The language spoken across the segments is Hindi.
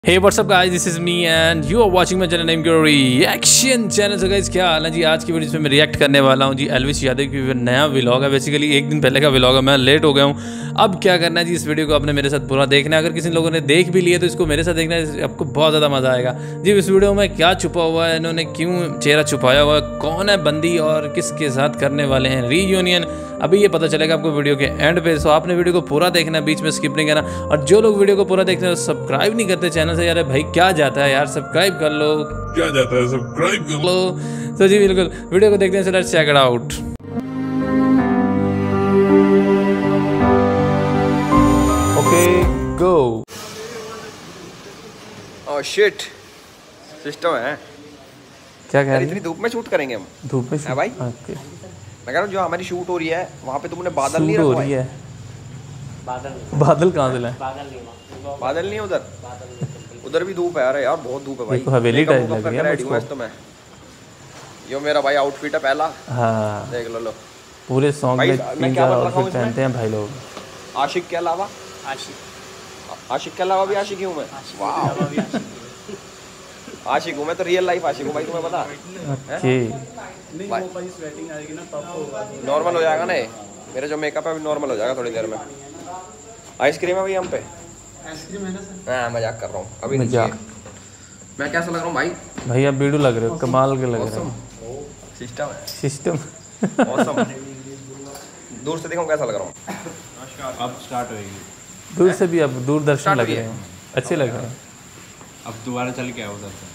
Hey what's up guys, this is me and you are watching my channel named Reaction Channel। So guys क्या हाल है जी। आज की वीडियो में मैं रिएक्ट करने वाला हूँ जी एल्विश यादव की नया व्लॉग है। बेसिकली एक दिन पहले का व्लॉग है, मैं लेट हो गया हूँ। अब क्या करना है जी, इस वीडियो को आपने मेरे साथ पूरा देखना है। अगर किसी लोगों ने देख भी लिया तो इसको मेरे साथ देखना है, आपको बहुत ज़्यादा मज़ा आएगा जी। इस वीडियो में क्या छुपा हुआ है, इन्होंने क्यों चेहरा छुपाया हुआ है, कौन है बंदी और किसके साथ करने वाले हैं रीयूनियन, अभी ये पता चलेगा आपको वीडियो के एंड पे। सो आपने वीडियो को पूरा देखना, बीच में स्किप नहीं करना। और जो लोग वीडियो को पूरा देखते हैं सब्सक्राइब नहीं करते चैनल से, यार भाई क्या जाता है यार, सब्सक्राइब कर लो, क्या जाता है सब्सक्राइब कर लो। तो जी बिल्कुल वीडियो को देखते हैं, so let's check it out. Okay go. Oh shit, system है क्या कह रहे हैं? इतनी धूप में शूट करेंगे हम? धूप में है भाई। ओके मैं कह रहा हूँ जो हमारी शूट हो रही है वहाँ पे तुमने बादल नहीं हो रखा रही है। बादल कहाँ से लाए? बादल नहीं है उधर, उधर भी धूप है। अरे यार बहुत धूप है भाई, हवेली टाइप लग रही है मुझको। तो मैं यो मेरा भाई आउटफिट है पहला। हाँ देख लो पूरे सॉन्ग में तीन चार आउटफिट पहनते हैं भाई लोग। आशिक के अलावा आशिक के अलावा भी आशिक ही हूँ मैं। वाह आशिक हूँ मैं तो, रियल लाइफ आशिक हूँ भाई, तुम्हें पता है? नॉर्मल हो जाएगा ना ये, मेरा जो मेकअप है अभी नॉर्मल हो जाएगा थोड़ी देर में। आइसक्रीम है भाई हम पे? आइसक्रीम है ना? हाँ मजाक कर रहा हूँ अभी। मजाक? मैं कैसा लग रहा हूँ भाई? भाई आप बीड़ू लग रहे हो, कमाल के लग रहे हो। सिस्टम है, सिस्टम ऑसम। दूर से देखो कैसा लग रहा हूँ। अब स्टार्ट होएगी। दूर से भी अब दूरदर्शन लग रहे हैं, अच्छे लग रहे हैं। अब दोबारा चल के आओ उधर से।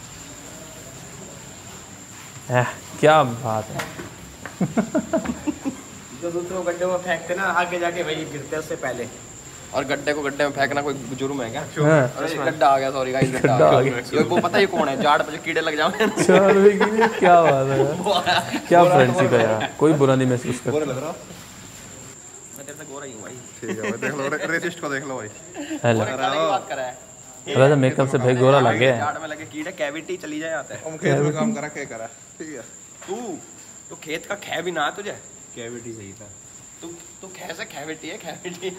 क्या बात है। जो दूसरों गड्ढे में फेंकते ना आगे जाके वही गिरते हैं उससे पहले। और गड्ढे को गड्ढे में फेंकना कोई जुर्म है क्या? हाँ। अरे गड्ढा आ गया, सॉरी गाइस, गड्ढा आ गया। ये वो पता है कौन है? जाड़ पे जो कीड़े लग जाए। क्या बात है, क्या फ्रेंडशिप है यार, कोई बुरा नहीं महसूस करता। लग रहा मैं तेरे से गोरा ही हूं भाई। ठीक है भाई, देख लो रेसिस्ट को देख लो भाई। हेलो बात कर रहा है। अरे मेकअप से भाई गोरा लग गया है। जाड़ में लगे कीड़े कैविटी चली जाए आते हैं। हम खेत में काम करा के करा। ठीक है तू खेत का खे भी ना तुझे। कैविटी सही था। तू खे से कैविटी है, कैविटी।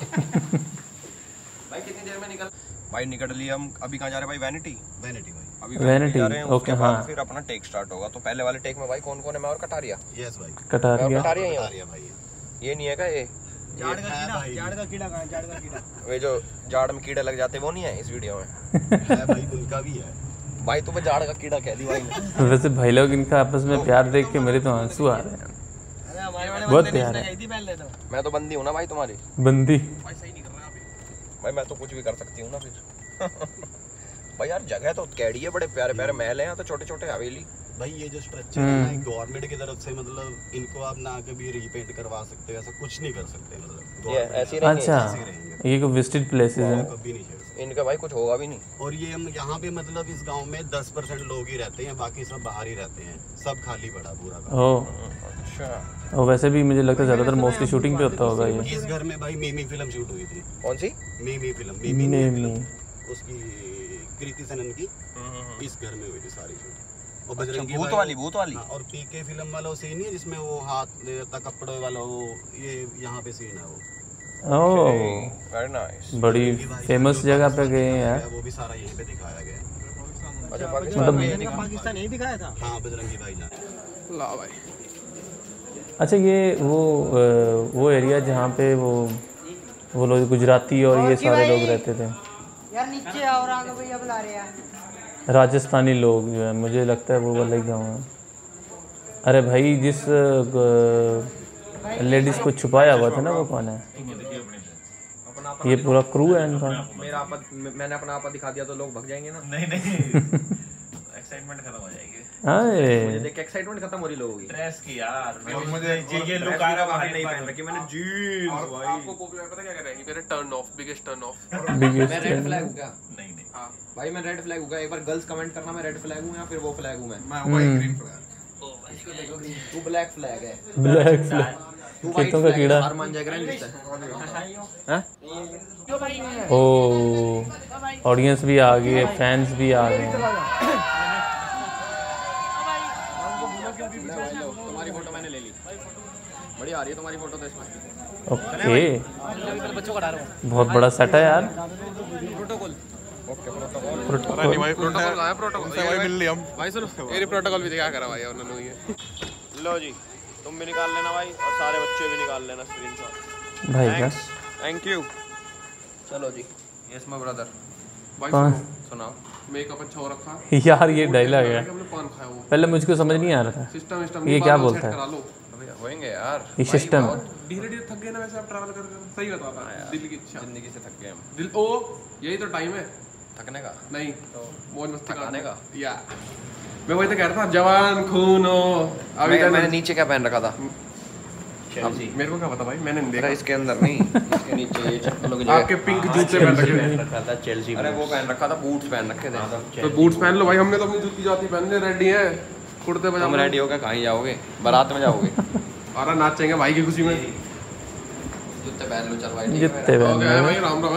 भाई कितनी देर में निकल? भाई निकल लिया हम। अभी कहाँ जा रहे हैं भाई? वैनिटी भाई। अभी वैनिटी जा रहे हैं। ओके हाँ। फिर अपना टेक स्टार्ट होगा। तो पहले वाले टेक में भाई कौन कौन है? मैं और कटारिया। यस भाई, कटारिया भाई। ये नहीं है क्या? ये जाड़ का कीड़ा कहाँ है? जाड़ का कीड़ा वे जो जाड़ में कीड़े लग जाते हैं वो नहीं है इस वीडियो में? है भाई, उनका भी है भाई। तुम्हें जाड़ का कीड़ा कह दी भाई। वैसे भाई लोग इनका आपस में प्यार देख के मेरे तो आंसू आ रहे हैं। बहुत प्यार है। मैं तो बंदी हूँ ना भाई तुम्हारी। बंदी भाई मैं तो कुछ भी कर सकती हूँ ना फिर। भाई यार जगह तो कैडी है, बड़े प्यारे प्यारे महल हैं यहाँ तो, छोटे छोटे हवेली। भाई ये जो स्ट्रक्चर है ना गवर्नमेंट की तरफ से, मतलब इनको आप ना कभी रीपेंट करवा सकते हो, ऐसा कुछ नहीं कर सकते। मतलब ये ऐसी अच्छा ये को विजिटेड प्लेसेस है, कभी नहीं छेड़ सकते। इनका भाई कुछ होगा भी नहीं। और ये हम यहाँ पे मतलब इस गांव में 10% लोग ही रहते हैं, बाकी सब बाहर ही रहते हैं, सब खाली पड़ा पूरा गांव। ओ अच्छा। और वैसे भी मुझे लगता है ज्यादातर मोस्टली शूटिंग पे होता होगा ये। इस घर में भाई मीमी फिल्म शूट हुई थी। कौन सी मीमी फिल्म? मीमी उसकी कृति सेनन की इस घर में हुई थी सारी शूट। और अच्छा, बजरंगी भूत वाली। हाँ, और पीके फिल्म वाला वो सीन नहीं है जिसमें वो हाथ देता कपड़े वाला, वो ये यहाँ पे सीन है वो। Oh very nice. बड़ी फेमस जगह पे गए हैं यार। वो भी सारा यहीं पे दिखाया गया। अच्छा पाकिस्तान यही दिखाया था। हाँ बजरंगी भाईजान। ला भाई। अच्छा ये वो एरिया जहाँ पे वो लोग गुजराती और ये सारे लोग रहते थे यार, नीचे और आगे भैया बुला रहे हैं। राजस्थानी लोग जो है, मुझे लगता है वो वाला ही गाँव है। अरे भाई जिस लेडीज को छुपाया हुआ था ना, वो कौन है? ये पूरा क्रू है इनका। मेरा आपा, मैंने अपना आपा दिखा दिया तो लोग भाग जाएंगे ना। नहीं एक्साइटमेंट खत्म हो जाएगी। मुझे देख के एक्साइटमेंट खत्म हो रही लोगों की। ड्रेस की यार, मुझे ये लुक आ रहा है नहीं पहन रखी मैंने जीन्स भाई। आपको पॉपुलर पता क्या कर रहे हैं? मेरा turn off, biggest turn off. मैं रेड फ्लैग हूं क्या? नहीं हां भाई मैं रेड फ्लैग हूं क्या? एक बार गर्ल्स कमेंट करना मैं रेड फ्लैग हूं या फिर वो फ्लैग हूं मैं वाइट ग्रीन फ्लैग। ओ भाई इसको देखो ग्रीन। तू ब्लैक फ्लैग है। ब्लैक फ्लैग तू खेतों का कीड़ा। हार मान जाएगा ना। हैं? ओ ऑडियंस भी आ गई है, फैंस भी आ गए हैं। तुम्हारी फोटो मैंने ले ली, बढ़िया आ रही है तुम्हारी फोटो तो इसमें। ओके बच्चों का डाल रहा हूं। बहुत बड़ा सेट है यार। प्रोटोकॉल प्रोटोकॉल प्रोटोकॉल आया प्रोटोकॉल भाई मिल लिया हम भाई सुनो ये प्रोटोकॉल भी क्या करा भाई उन्होंने ये लो जी तुम भी निकाल लेना भाई और सारे बच्चे भी निकाल लेना स्क्रीनशॉट भाई का थैंक यू चलो जी यस माय ब्रदर भाई सुनाओ मेकअप अच्छा हो रखा यार ये डायलॉग है, हमने पान खाया वो पहले मुझको समझ नहीं आ रहा था सिस्टम ये क्या बोलता है। करा लो होएंगे यार ये सिस्टम धीरे धीरे थक गए ना वैसे आप ट्रैवल कर सही बताता दिल की इच्छा जिंदगी से थक गए हम दिल ओ यही तो टाइम है थकने का नहीं तो मौज मस्ती करने का या मैं वही तो कह रहा था जवान खून हो अभी मैंने नीचे क्या पहन रखा था मेरे को क्या पता भाई मैंने नहीं देखा इसके अंदर नहीं इसके नीचे ये चप्पलों की जगह आपके पिंक जूते पहन रखे था चेल्सी अरे वो पहन रखा था बूट्स पहन रखे थे तो बूट्स पहन लो भाई हमने तो अपनी जूती जाती पहनने रेडी है कुर्ते पजामा तुम रेडी होकर कहीं जाओगे बारात में जाओगे अरे नाचेंगे भाई की खुशी में जूते पहन लो चल भाई जूते पहन लो भाई राम राम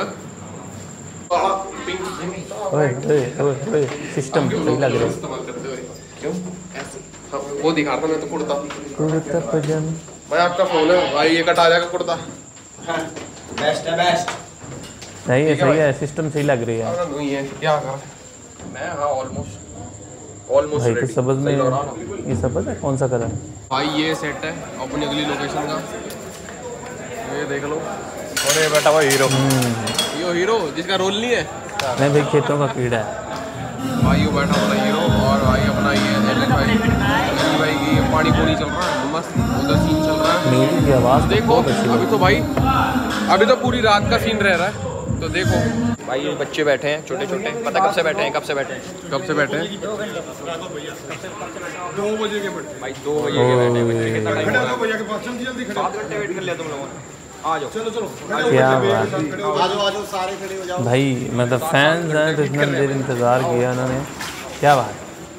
ओए सिस्टम सही लग रहा है इस्तेमाल करते हुए क्यों ऐसे वो दिखा रहा था मैं तो कुर्ता पजामा भाई आपका फोन है भाई ये कटा जाएगा कुर्ता बेस्ट है बेस्ट सही है सिस्टम सही लग रही है नहीं है क्या कर मैं हाँ ऑलमोस्ट भाई तो सबज में ये सबज है कौन सा कलर भाई ये सेट है अपनी अगली लोकेशन का ये देख लो अरे बेटा भाई हीरो यो हीरो जिसका रोल नहीं है नहीं भाई खेतों का कीड़ा है भाई ये बैठा वाला हीरो और भाई अपना ये भाई की पानी पूरी चल रहा है मस्त उधर सीन चल रहा है मेरी की आवाज़ देखो अभी तो भाई अभी तो पूरी रात का सीन रह रहा है तो देखो भाई ये बच्चे बैठे हैं छोटे छोटे पता कब से बैठे हैं कब से बैठे हैं 2 बजे के भाई 2 बजे के बैठे हैं बच्चे कितना टाइम 7 घंटे वेट कर लिया तुम लोगों ने आ जाओ चलो क्या बात आ जाओ सारे खड़े हो जाओ भाई मतलब फैंस हैं तो इतना देर इंतज़ार किया उन्होंने क्या बात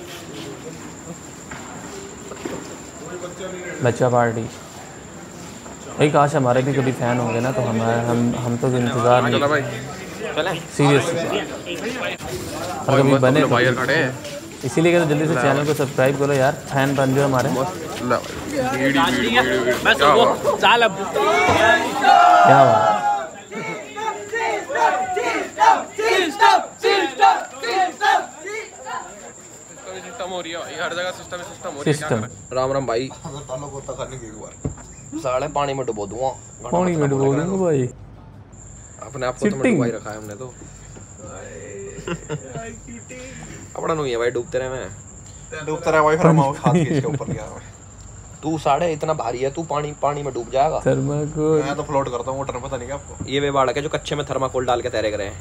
बच्चा पार्टी भाई काश हमारे भी कभी फ़ैन होंगे ना तो हम तो इंतज़ार नहीं सीरियस और कभी बने तो इसीलिए कहते जल्दी से चैनल को सब्सक्राइब करो यार फैन बन जाओ हमारे क्या बात सिस्टम हो रही है हर जगह सिस्टम हो रही है सिस्टम राम राम भाई साले पानी में डुबो दूंगा पानी में डुबो दूंगा भाई अपने आप को तो डुबाई रखा है हमने तो अपना नहीं है भाई डूबते रहे मैं डूबता रहा भाई फिर हम हाथ के इसके ऊपर गया तू साढ़े इतना भारी है तू पानी में डूब जाएगा थर्माकोल मैं तो फ्लोट करता हूं वो टर्म पता नहीं क्या आपको ये वे बाड़क है जो कच्चे में थर्माकोल डाल के तैरे करे हैं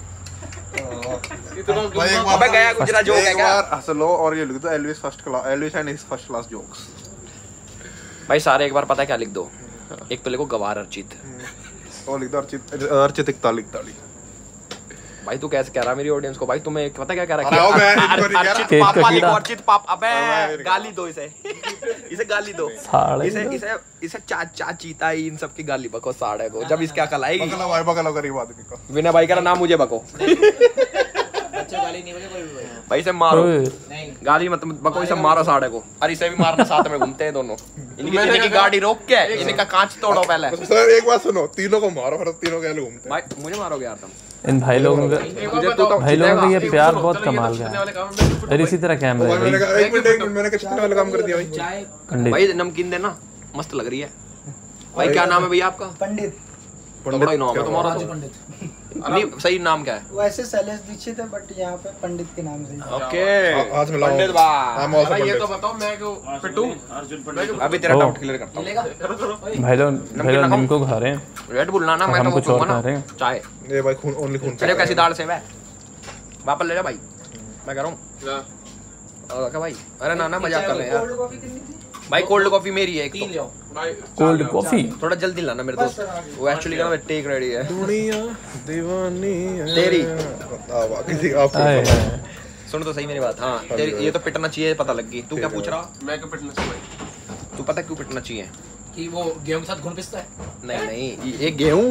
अबे गया गुजरा जोक है क्या हंस लो और ये लिख दो Elvish and his first class jokes भाई सारे एक बार पता है क्या लिख दो एक तो लिखो गवार अर्चित और लिख दो अर्चित 41 भाई तू कैसे कह रहा है मेरी ऑडियंस को भाई तुम्हें पता क्या कह रहा है पापा लिखो अर्चित पापा अबे गाली दो इसे इसे गाली दो इसे चाचा चीता इन सब की गाली बको साढ़े को जब इसकी अकल आएगी बकलो गरीब आदमी को विनय भाई का नाम मुझे बको गाली नहीं बोले कोई भी भाई इसे मारो गाली मत बको इसे मारो साढ़े को और इसे भी मारना साथ में घूमते हैं दोनों इनकी गाड़ी रोक के इनका कांच तोड़ो पहले सर एक बात सुनो तीनों को मारो फिर तीनों के घूमते भाई मुझे मारोगे यार तुम इन भाई लोगों का ये प्यार बहुत कमाल का है और इसी तरह कैमरा है एक मिनट मैंने किचन वाला काम कर दिया भाई भाई नमकीन देना मस्त लग रही है भाई क्या नाम है भैया आपका पंडित बड़ा ही नाम है तुम्हारा नहीं सही नाम क्या है वैसे शैलेश दीक्षित है बट यहाँ पे पंडित के नाम से ओके हाथ मिलाओ पंडित भाई ये तो बताओ मैं क्यों पिट्टू अभी तेरा डाउट क्लियर करता हूं भाई लोग निम्को खा रहे हैं रेड बुल ना मैं तो कुछ और खा रहे हैं चाय ये भाई खून ओनली खून चलो कैसी दाल से है वापस ले जा भाई मैं कह रहा हूं क्या भाई अरे ना मजाक कर रहे हैं यार भाई कोल्ड कॉफी मेरी है एक तो कोल्ड कॉफी थोड़ा जल्दी लाना मेरे दोस्त वो एक्चुअली कहना टेक रेडी है दुनिया दीवानी तेरी किसी आपको सुन तो सही मेरी बात हाँ तेरी ये तो पिटना चाहिए पता लग गई तू क्या पूछ रहा मैं क्यों पिटना चाहिए तू पता क्यों पिटना चाहिए कि वो गेहूं के साथ घुन पिसता है नहीं ये गेहूं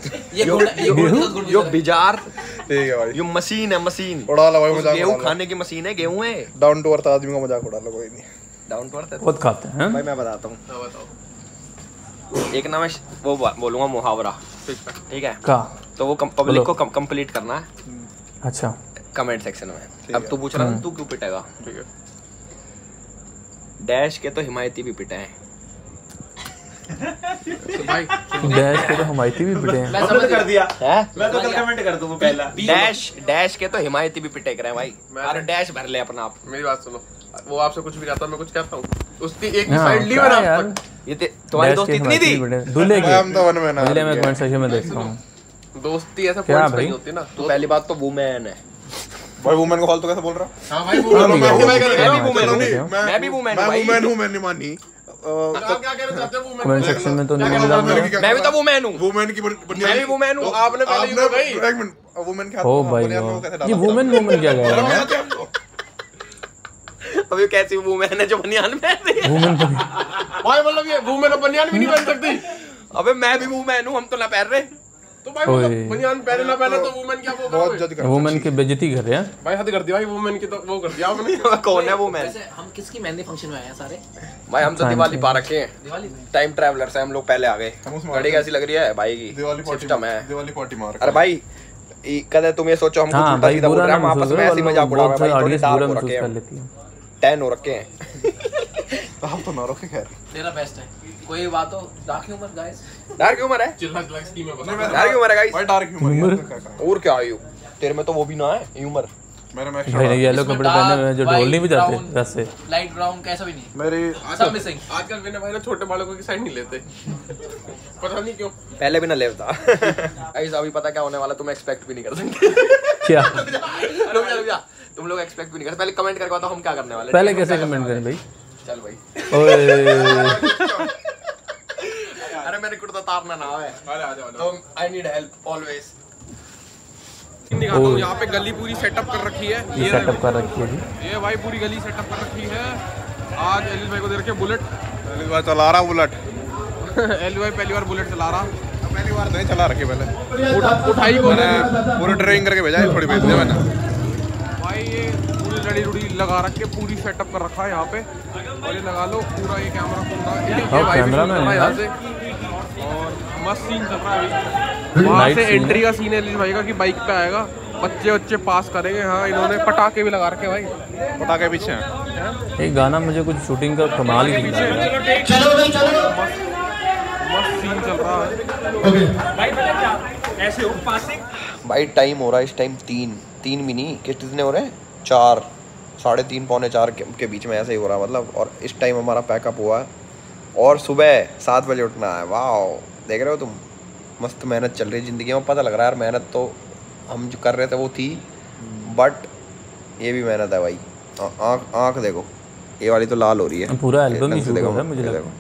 यो बिजार ठीक है भाई यो मशीन है मशीन उड़ा लो भाई मजाक गेहूं खाने की मशीन है गेहूं है डाउन टू अर्थ आदमी का मजाक उड़ा लो कोई नहीं डाउन टू अर्थ बहुत खाते हैं भाई मैं बताता हूँ एक ना मैं वो बोलूंगा मुहावरा ठीक है का तो वो पब्लिक को कंप्लीट करना है अच्छा कमेंट सेक्शन में। अब तू पूछ रहा है तू क्यों पिटेगा? ठीक है। डैश के तो हिमायती भी पिटे हैं। तो भाई डैश के तो हिमायती भी पिटे हैं। मैं समझ कर दिया। हैं? मैं तो कल कमेंट कर दूंगा पहला। डैश के तो हिमायती भी पिटे करे भाई। अरे डैश भर ले अपना आप। मेरी बात सुनो, वो आपसे कुछ भी कहता मैं कुछ कहता हूँ, उसकी एक साइड ली मैंने आप तक। ये तुम्हारी दोस्ती इतनी थी? दूल्हे की हम तो वन में ना पहले मैं कमेंट सेक्शन में देखता हूँ। दोस्ती ऐसा क्या पॉइंट्स भाई? नहीं होती ना। तो पहली बात तो वुमेन है। भाई वुमेन को फालतू कैसे बोल रहा? हाँ भाई वो मैं भी वुमेन हूँ मैं भाई। वुमेन हूं, मैंने मानी। आप क्या कहना चाहते हो वुमेन? कमेंट सेक्शन में तो नहीं मिला मुझे। मैं भी तो वुमेन हूँ। वुमेन की मैं भी वुमेन हूँ। आपने पहले ये तो भाई एक मिनट, वुमेन क्या ओ भाई ये वुमेन क्या कह रहा है? अब ये कैसी वुमेन है जो बनियान पहन रही है? वुमेन भाई मतलब ये वुमेन बनियान भी नहीं पहन सकती। अबे मैं भी वुमेन हूँ, हम तो ना पहन रहे। तो भाई मतलब बनियान पहने ना पहने तो वुमेन क्या वो बहुत जज कर वुमेन की बेइज्जती कर रहे हैं भाई। हद कर दिया भाई वुमेन की, तो वो कर दिया आपने। कौन है वुमेन? वैसे हम किसकी मेहंदी फंक्शन में आए हैं सारे? भाई हम तो दिवाली पा रखे हैं। दिवाली में? टाइम ट्रैवलर्स हैं हम लोग, पहले आ गए। हम उसमें घड़ी कैसी लग रही है भाई की? दिवाली पार्टी सिस्टम है। दिवाली पार्टी मार। अरे भाई कदे तुम ये सोचो हमको हाँ उल्टा भाई सीधा बोल बुरा रहे ना हैं, हम आपस महसूस में करो, ऐसी मजाक उड़ा रहे बहुत हैं भाई। थोड़े ऑडियंस डार्क बुरा हो महसूस रखे कर हैं, लेती है। टैन हो रखे हैं। हम तो ना रखे खैर। तेरा बेस्ट है। कोई बात हो dark humour guys. Dark humour है? चिल्ला चिल्ला स्कीम है बता। डार्क ह्यूमर है गाइस। भाई डार्क ह्यूमर और क्या आयु तेरे में तो वो भी ना है ह्यूमर। मेरे में भाई येलो कपड़े पहने हुए हैं जो ढोल नहीं बजाते वैसे। लाइट ब्राउन कैसा भी नहीं। मेरी सब मिसिंग। आजकल विनय भाई ना छोटे बालकों की साइड नहीं लेते, पता नहीं क्यों। पहले भी ना लेता। गाइस अभी पता क्या होने वाला तुम एक्सपेक्ट भी नहीं कर सकते। क्या रुक जा तुम लोग एक्सपेक्ट भी नहीं कर सकते। पहले कमेंट करके बताओ हम क्या करने वाले हैं। पहले कैसे कमेंट करें भाई? चल भाई। ओए अरे मेरे कुर्ता तारना ना है अरे आ जाओ तो आई नीड हेल्प ऑलवेज। दिखाता हूँ। यहाँ पे गली पूरी सेटअप कर रखी है। ये सेटअप कर रखी है जी। ये भाई पूरी गली सेटअप कर रखी है। आज एलिस भाई को दे रखे बुलेट। पहली बार चला रहा बुलेट। एलिस भाई पहली बार बुलेट चला रहा। पहली बार नहीं चला रखे, पहले उठाई को मैंने पूरी ट्रेनिंग करके भेजा है, थोड़ी भेज दिया मैंने। भाई ये पूरी लड़ी रुड़ी लगा रखे, पूरी सेटअप कर रखा है यहाँ पे। और ये लगा लो पूरा ये कैमरा पूरा ये भाई कैमरा मैन है यहाँ से। और मस्त सीन चल रहा है अभी। वहाँ से एंट्री का सीन है एलिस भाई का कि बाइक पे आएगा, बच्चे पास करेंगे। हाँ इन्होंने पटाखे भी लगा रखे भाई। पटाखे पीछे हैं। ये गाना मुझे कुछ शूटिंग का कमाल ही दिख रहा है। मस्त सीन चल रहा है। ऐसे हो पासिंग। भाई टाइम हो रहा है इस टाइम 3 भी नहीं कितने हो रहे हैं 4 3:30 पौने 4 के बीच में ऐसे ही हो रहा है मतलब। और इस टाइम हमारा पैकअप हुआ है और सुबह 7 बजे उठना है। वाह देख रहे हो तुम, मस्त मेहनत चल रही है ज़िंदगी में। पता लग रहा है यार मेहनत तो हम जो कर रहे थे वो थी, बट ये भी मेहनत है भाई। आँख देखो ये वाली तो लाल हो रही है। पूरा एल्बम ही शूट हो रहा है मुझे लगा।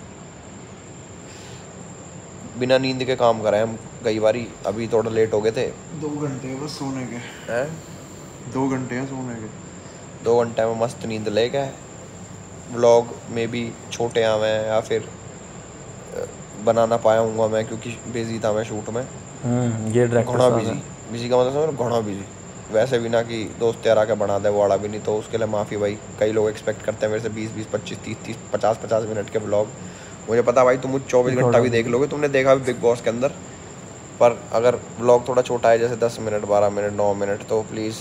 बिना नींद के काम कराए हम कई बारी। अभी थोड़ा लेट हो गए थे। 2 घंटे बस सोने के हैं 2 घंटे हैं सोने के। 2 घंटे में मस्त नींद ले गए। व्लॉग में भी छोटे आए हैं या फिर बना ना पाया हूँ मैं क्योंकि बिजी था मैं शूट में। ये डायरेक्टर घना साहब बिजी का मतलब समझ घना बिजी। वैसे भी ना कि दोस्त यार आके बना दे वो वाला भी नहीं, तो उसके लिए माफ़ी भाई। कई लोग एक्सपेक्ट करते हैं मेरे से 20 25 30 50 मिनट के व्लॉग। मुझे पता भाई तुम 24 घंटा भी देख लोगे, तुमने देखा भी बिग बॉस के अंदर। पर अगर व्लॉग थोड़ा छोटा है जैसे 10 मिनट 12 मिनट 9 मिनट तो प्लीज़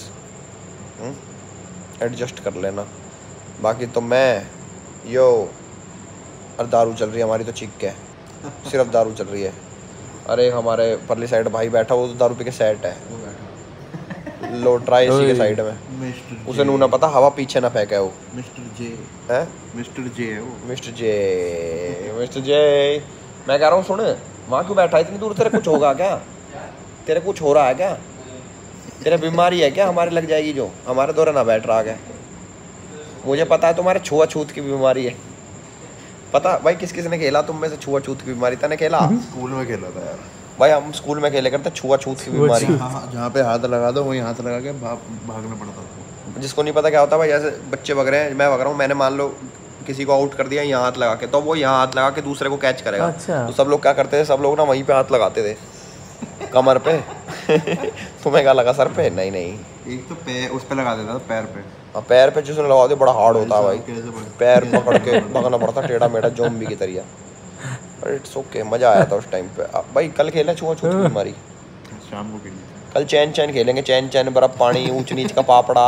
एडजस्ट कर लेना। बाकी तो मैं यो और दारू चल रही है हमारी तो चीख के, सिर्फ दारू चल रही है। अरे हमारे परली साइड भाई बैठा वो तो दारू पी के सेट है। लो ट्राई इसी के साइड में। उसे नू ना पता हवा पीछे ना फेंके वो। मिस्टर जे है मिस्टर जे है वो। मिस्टर जे मैं कह रहा हूँ सुन, वहाँ क्यों बैठा है इतनी दूर? तेरे कुछ होगा क्या? तेरे कुछ हो रहा है क्या? तेरे बीमारी है क्या? हमारे लग जाएगी जो, हमारे दौरे ना बैठ रहा है। मुझे पता है तुम्हारे छुआछूत की बीमारी है। पता भाई किस किस ने खेला तुम में से छुआछूत की बीमारी? तने खेला? स्कूल में खेला था यार भाई हम स्कूल में खेले करते छुआछूत की बीमारी। जहाँ पे हाथ लगा दो वहीं हाथ लगा के भागना पड़ता था। जिसको नहीं पता क्या होता है भाई, जैसे बच्चे भग रहे हैं, मैं भग रहा हूँ, मैंने मान लो किसी को आउट कर दिया यहाँ हाथ लगा के, तो वो यहाँ हाथ लगा के दूसरे को कैच करेगा। अच्छा। तो सब लोग क्या करते थे, सब लोग ना वहीं पे हाथ लगाते थे कमर पे। तुम्हें क्या लगा सर पे? नहीं नहीं, एक तो पैर उस पे लगा देता था, पैर पे। हाँ पैर पे जिसने लगा दे बड़ा हार्ड होता है भाई। कैसे पड़ता? पैर पकड़ के भगना पड़ता टेढ़ा मेढ़ा जोम्बी की तरह। बट इट्स ओके, मजा आया था उस टाइम पे। अब भाई कल खेला छुआछूत की बीमारी? शाम को खेली थी। कल चैन चैन खेलेंगे, चैन चैन बर्फ पानी, ऊंच नीच का पापड़ा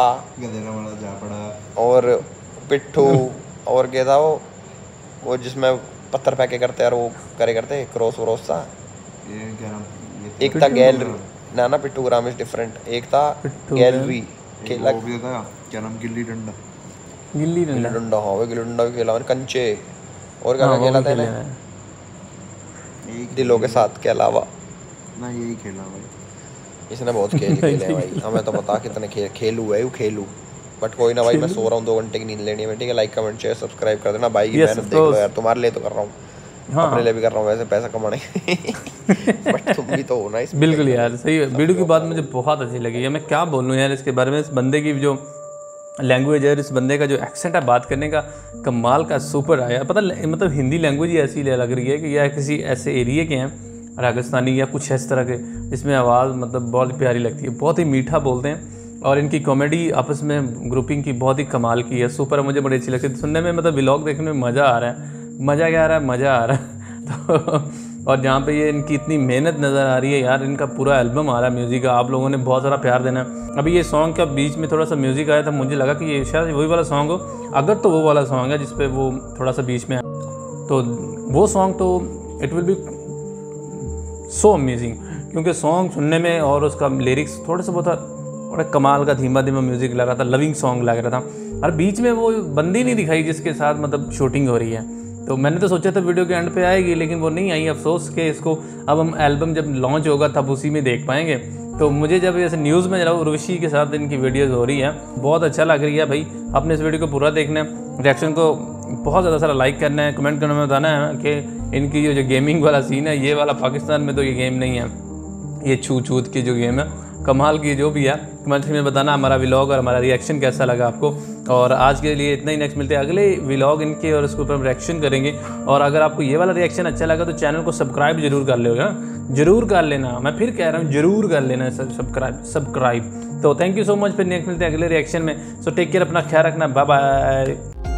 और पिट्ठू और क्या था वो जिसमें पत्थर फेंके करते यार, वो करे करते क्रॉस व्रोस सा। एक था गैलरी, ना पिट्ठूग्राम इज डिफरेंट। एक था गैलरी खेला, वो भी था क्या नाम, गिल्ली डंडा। गिल्ली डंडा, हाँ वो गिल्ली डंडा भी खेला मैंने, कंचे और क्या खेला था ना दिलों के साथ के अलावा ना, यही खेला भाई इसने। बहुत खेल खेले हैं भाई, हमें तो पता कितने खेलू है, खेलू। बट कोई ना भाई, मैं सो रहा हूँ, 2 घंटे की नींद लेनी है, ठीक है। लाइक कमेंट शेयर सब्सक्राइब कर देना भाई की मेहनत देख लो यार, तुम्हारे लिए तो कर रहा हूँ, अपने लिए भी कर रहा हूँ वैसे, पैसा कमाने बट तुम भी तो हो ना इसमें। बिल्कुल यार सही है। वीडियो की बात मुझे बहुत अच्छी लगी है, मैं क्या बोलूँ यार इसके बारे में। इस बंदे की जो लैंग्वेज है, इस बंदे का जो एक्सेंट है बात करने का, कमाल का सुपर आया। पता मतलब हिंदी लैंग्वेज ही ऐसी लग रही है कि यह किसी ऐसे एरिया के हैं, राजस्थानी या कुछ इस तरह के, इसमें आवाज़ मतलब बहुत प्यारी लगती है, बहुत ही मीठा बोलते हैं। और इनकी कॉमेडी आपस में ग्रुपिंग की बहुत ही कमाल की है, सुपर है, मुझे बड़ी अच्छी लगती है सुनने में। मतलब व्लॉग देखने में मज़ा आ रहा है, मज़ा क्या आ रहा है, मज़ा आ रहा है तो और जहाँ पे ये इनकी इतनी मेहनत नज़र आ रही है यार, इनका पूरा एल्बम आ रहा है म्यूज़िक का, आप लोगों ने बहुत सारा प्यार देना है। अभी ये सॉन्ग का बीच में थोड़ा सा म्यूज़िक आया था, मुझे लगा कि ये शायद वही वाला सॉन्ग हो, अगर तो वो वाला सॉन्ग है जिसपे वो थोड़ा सा बीच में आया, तो वो सॉन्ग तो it will be so amazing, क्योंकि सॉन्ग सुनने में और उसका लिरिक्स थोड़ा सा बहुत बड़ा कमाल का धीमा धीमा म्यूज़िक लग रहा था, लविंग सॉन्ग लग रहा था। और बीच में वो बंदी नहीं दिखाई जिसके साथ मतलब शूटिंग हो रही है, तो मैंने तो सोचा था वीडियो के एंड पे आएगी, लेकिन वो नहीं आई। अफसोस के इसको अब हम एल्बम जब लॉन्च होगा तब उसी में देख पाएंगे। तो मुझे जब ऐसे न्यूज़ में जरा उर्वशी के साथ इनकी वीडियोज़ हो रही है, बहुत अच्छा लग रही है भाई। आपने इस वीडियो को पूरा देखना है, रिएक्शन को बहुत ज़्यादा सारा लाइक करना है, कमेंट करने में बताना है कि इनकी जो गेमिंग वाला सीन है ये वाला, पाकिस्तान में तो ये गेम नहीं है, ये छूत की जो गेम है कमाल की जो भी है, कमेंट में बताना हमारा व्लॉग और हमारा रिएक्शन कैसा लगा आपको। और आज के लिए इतना ही, नेक्स्ट मिलते हैं अगले व्लॉग इनके और उसके ऊपर हम रिएक्शन करेंगे। और अगर आपको ये वाला रिएक्शन अच्छा लगा तो चैनल को सब्सक्राइब जरूर कर लेगा, जरूर कर लेना, मैं फिर कह रहा हूँ जरूर कर लेना सब्सक्राइब। तो थैंक यू सो मच, फिर नेक्स्ट मिलते हैं अगले रिएक्शन में। सो टेक केयर, अपना ख्याल रखना, बाय बाय।